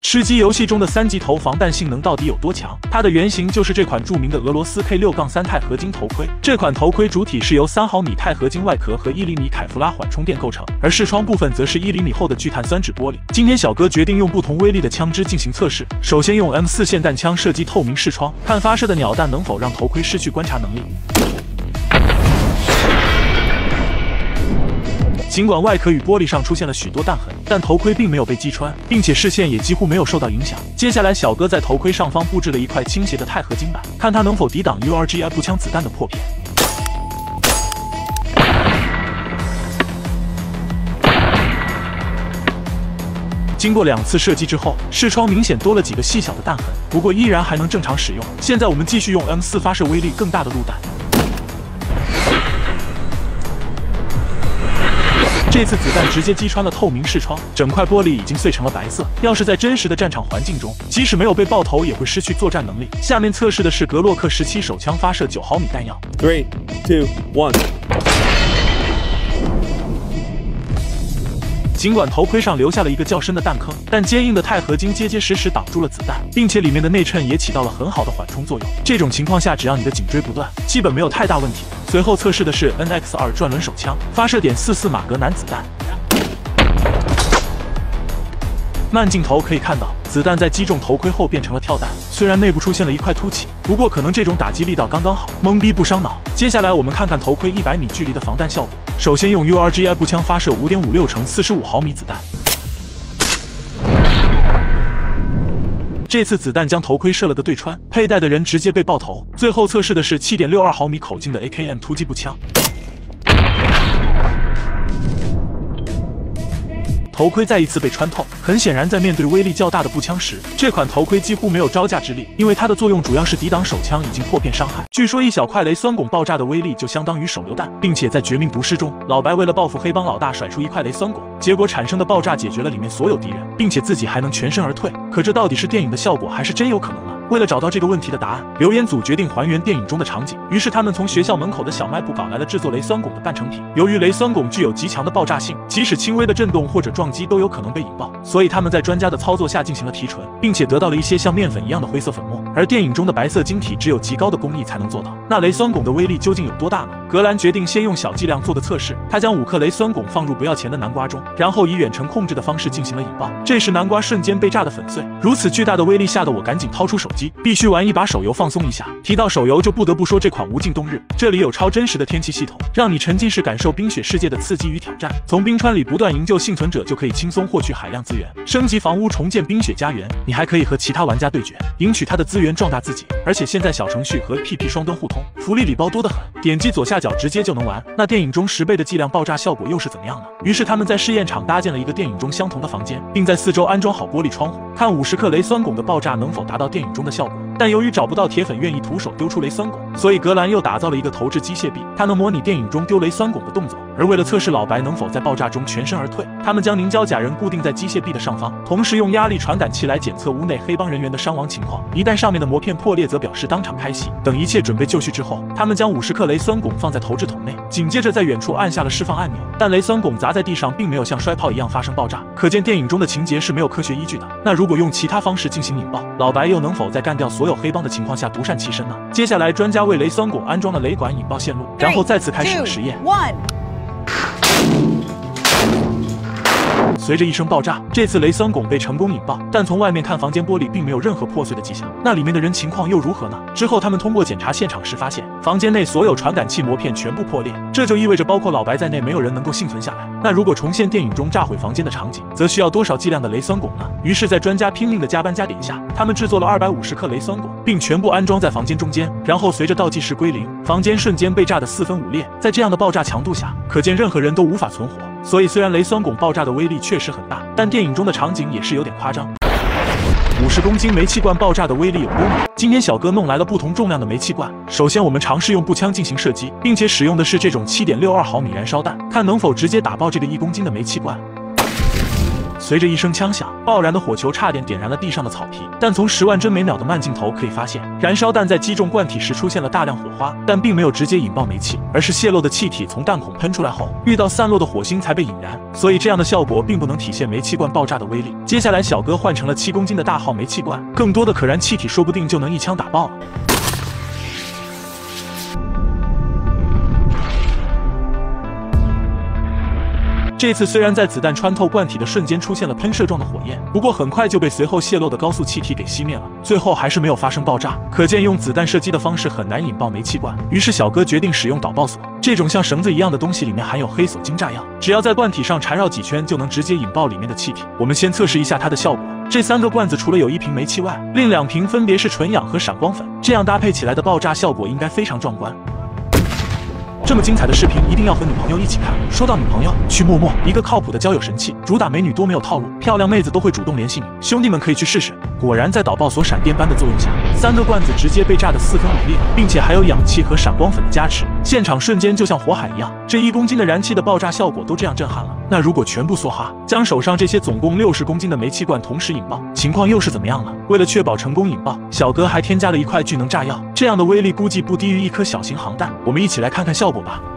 吃鸡游戏中的3级头防弹性能到底有多强？它的原型就是这款著名的俄罗斯 K6-3钛合金头盔。这款头盔主体是由3毫米钛合金外壳和1厘米凯夫拉缓冲垫构成，而视窗部分则是1厘米厚的聚碳酸酯玻璃。今天小哥决定用不同威力的枪支进行测试，首先用 M4 霰弹枪射击透明视窗，看发射的鸟弹能否让头盔失去观察能力。尽管外壳与玻璃上出现了许多弹痕，但头盔并没有被击穿，并且视线也几乎没有受到影响。接下来，小哥在头盔上方布置了一块倾斜的钛合金板，看它能否抵挡 URGI 步枪子弹的破片。经过2次射击之后，视窗明显多了几个细小的弹痕，不过依然还能正常使用。现在我们继续用 M4 发射威力更大的陆弹。这次子弹直接击穿了透明视窗，整块玻璃已经碎成了白色。要是在真实的战场环境中，即使没有被爆头，也会失去作战能力。下面测试的是格洛克17手枪发射9毫米弹药。 3、2、1。 尽管头盔上留下了一个较深的弹坑，但坚硬的钛合金结结实实挡住了子弹，并且里面的内衬也起到了很好的缓冲作用。这种情况下，只要你的颈椎不断，基本没有太大问题。随后测试的是 NX2 转轮手枪，发射点44马格南子弹。慢镜头可以看到，子弹在击中头盔后变成了跳弹，虽然内部出现了一块凸起，不过可能这种打击力道刚刚好，懵逼不伤脑。接下来我们看看头盔100米距离的防弹效果。首先用 URGI 步枪发射 5.56 乘45毫米子弹。这次子弹将头盔射了个对穿，佩戴的人直接被爆头。最后测试的是 7.62 毫米口径的 AKM 突击步枪。头盔再一次被穿透，很显然，在面对威力较大的步枪时，这款头盔几乎没有招架之力，因为它的作用主要是抵挡手枪以及破片伤害。据说一小块雷酸汞爆炸的威力就相当于手榴弹，并且在绝命毒师中，老白为了报复黑帮老大甩出一块雷酸汞，结果产生的爆炸解决了里面所有敌人，并且自己还能全身而退。可这到底是电影的效果，还是真有可能呢？为了找到这个问题的答案，留言组决定还原电影中的场景。于是他们从学校门口的小卖部搞来了制作雷酸汞的半成品。由于雷酸汞具有极强的爆炸性，即使轻微的震动或者撞击都有可能被引爆，所以他们在专家的操作下进行了提纯，并且得到了一些像面粉一样的灰色粉末。而电影中的白色晶体只有极高的工艺才能做到。那雷酸汞的威力究竟有多大呢？格兰决定先用小剂量做个测试。他将5克雷酸汞放入不要钱的南瓜中，然后以远程控制的方式进行了引爆。这时南瓜瞬间被炸得粉碎。如此巨大的威力吓得我赶紧掏出手机，必须玩一把手游放松一下。提到手游，就不得不说这款无尽冬日，这里有超真实的天气系统，让你沉浸式感受冰雪世界的刺激与挑战。从冰川里不断营救幸存者，就可以轻松获取海量资源，升级房屋，重建冰雪家园。你还可以和其他玩家对决，赢取他的资源，壮大自己。而且现在小程序和 PP 双登互通，福利礼包多得很，点击左下角直接就能玩。那电影中10倍的剂量爆炸效果又是怎么样呢？于是他们在试验场搭建了一个电影中相同的房间，并在4周安装好玻璃窗户，看50克雷酸汞的爆炸能否达到电影中的效果。但由于找不到铁粉愿意徒手丢出雷酸汞，所以格兰又打造了一个投掷机械臂，它能模拟电影中丢雷酸汞的动作。而为了测试老白能否在爆炸中全身而退，他们将凝胶假人固定在机械臂的上方，同时用压力传感器来检测屋内黑帮人员的伤亡情况。一旦上面的膜片破裂，则表示当场开洗。等一切准备就绪之后，他们将50克雷酸汞放在投掷筒内，紧接着在远处按下了释放按钮。但雷酸汞砸在地上，并没有像摔炮一样发生爆炸，可见电影中的情节是没有科学依据的。那如果用其他方式进行引爆，老白又能否在干掉所有黑帮的情况下独善其身呢？接下来，专家为雷酸汞安装了雷管引爆线路，然后再次开始了实验。随着一声爆炸，这次雷酸汞被成功引爆，但从外面看，房间玻璃并没有任何破碎的迹象。那里面的人情况又如何呢？之后他们通过检查现场时发现，房间内所有传感器膜片全部破裂，这就意味着包括老白在内没有人能够幸存下来。那如果重现电影中炸毁房间的场景，则需要多少剂量的雷酸汞呢？于是，在专家拼命的加班加点下，他们制作了250克雷酸汞，并全部安装在房间中间。然后随着倒计时归零，房间瞬间被炸得4分5裂。在这样的爆炸强度下，可见任何人都无法存活。所以虽然雷酸汞爆炸的威力确实很大，但电影中的场景也是有点夸张。50公斤煤气罐爆炸的威力有多猛？今天小哥弄来了不同重量的煤气罐。首先我们尝试用步枪进行射击，并且使用的是这种 7.62 毫米燃烧弹，看能否直接打爆这个1公斤的煤气罐。 随着一声枪响，爆燃的火球差点点燃了地上的草皮。但从10万帧每秒的慢镜头可以发现，燃烧弹在击中罐体时出现了大量火花，但并没有直接引爆煤气，而是泄漏的气体从弹孔喷出来后，遇到散落的火星才被引燃。所以这样的效果并不能体现煤气罐爆炸的威力。接下来小哥换成了7公斤的大号煤气罐，更多的可燃气体说不定就能一枪打爆了。这次虽然在子弹穿透罐体的瞬间出现了喷射状的火焰，不过很快就被随后泄漏的高速气体给熄灭了，最后还是没有发生爆炸。可见用子弹射击的方式很难引爆煤气罐，于是小哥决定使用导爆索。这种像绳子一样的东西里面含有黑索金炸药，只要在罐体上缠绕几圈就能直接引爆里面的气体。我们先测试一下它的效果。这3个罐子除了有1瓶煤气外，另2瓶分别是纯氧和闪光粉，这样搭配起来的爆炸效果应该非常壮观。这么精彩的视频一定要和女朋友一起看。说到女朋友，去陌陌，一个靠谱的交友神器，主打美女多没有套路，漂亮妹子都会主动联系你，兄弟们可以去试试。果然在导爆索闪电般的作用下，3个罐子直接被炸得4分5裂，并且还有氧气和闪光粉的加持，现场瞬间就像火海一样。这1公斤的燃气的爆炸效果都这样震撼了，那如果全部梭哈，将手上这些总共60公斤的煤气罐同时引爆，情况又是怎么样呢？为了确保成功引爆，小哥还添加了1块聚能炸药，这样的威力估计不低于1颗小型航弹。我们一起来看看效果吧。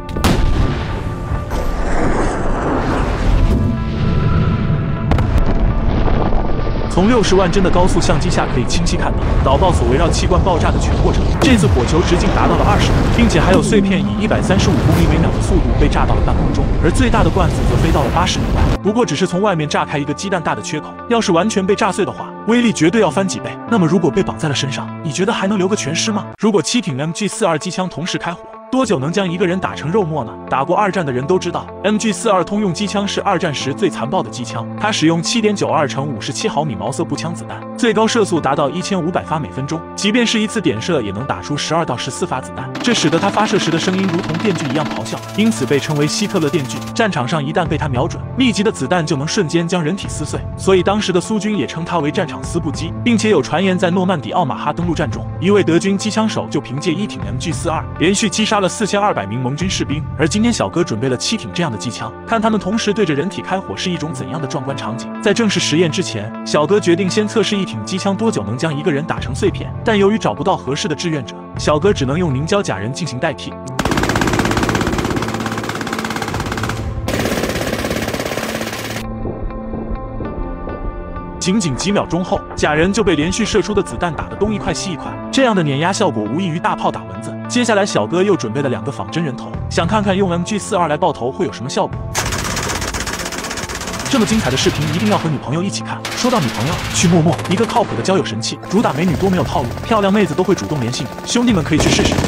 从60万帧的高速相机下可以清晰看到，导爆索围绕气罐爆炸的全过程。这次火球直径达到了20米，并且还有碎片以135公里每秒的速度被炸到了半空中，而最大的罐子则飞到了80米外。不过只是从外面炸开一个鸡蛋大的缺口，要是完全被炸碎的话，威力绝对要翻几倍。那么如果被绑在了身上，你觉得还能留个全尸吗？如果7挺 MG42 机枪同时开火，多久能将一个人打成肉末呢？打过2战的人都知道 ，MG42 通用机枪是2战时最残暴的机枪。它使用7.92乘57毫米毛瑟步枪子弹，最高射速达到1500发每分钟，即便是一次点射也能打出12到14发子弹。这使得它发射时的声音如同电锯一样咆哮，因此被称为希特勒电锯。战场上一旦被它瞄准，密集的子弹就能瞬间将人体撕碎，所以当时的苏军也称它为战场撕布机，并且有传言在诺曼底奥马哈登陆战中，一位德军机枪手就凭借1挺 MG42 连续击杀了4200名盟军士兵。而今天小哥准备了7挺这样的机枪，看他们同时对着人体开火是一种怎样的壮观场景。在正式实验之前，小哥决定先测试1挺机枪多久能将一个人打成碎片，但由于找不到合适的志愿者，小哥只能用凝胶假人进行代替。仅几秒钟后，假人就被连续射出的子弹打得东一块西一块，这样的碾压效果无异于大炮打蚊子。接下来小哥又准备了2个仿真人头，想看看用 MG42 来爆头会有什么效果。这么精彩的视频一定要和女朋友一起看。说到女朋友，去陌陌，一个靠谱的交友神器，主打美女多没有套路，漂亮妹子都会主动联系你，兄弟们可以去试试。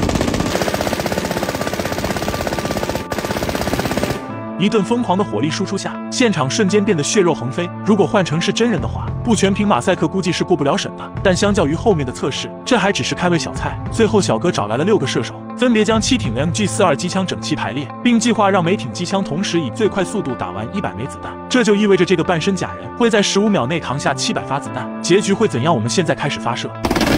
一顿疯狂的火力输出下，现场瞬间变得血肉横飞。如果换成是真人的话，不全凭马赛克估计是过不了审的。但相较于后面的测试，这还只是开胃小菜。最后小哥找来了6个射手，分别将7挺 MG42 机枪整齐排列，并计划让每挺机枪同时以最快速度打完100枚子弹。这就意味着这个半身假人会在15秒内扛下700发子弹。结局会怎样？我们现在开始发射。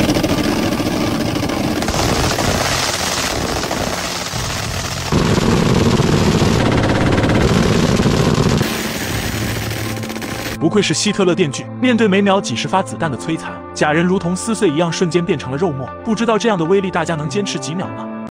不愧是希特勒电锯，面对每秒几十发子弹的摧残，假人如同撕碎一样瞬间变成了肉末。不知道这样的威力大家能坚持几秒呢？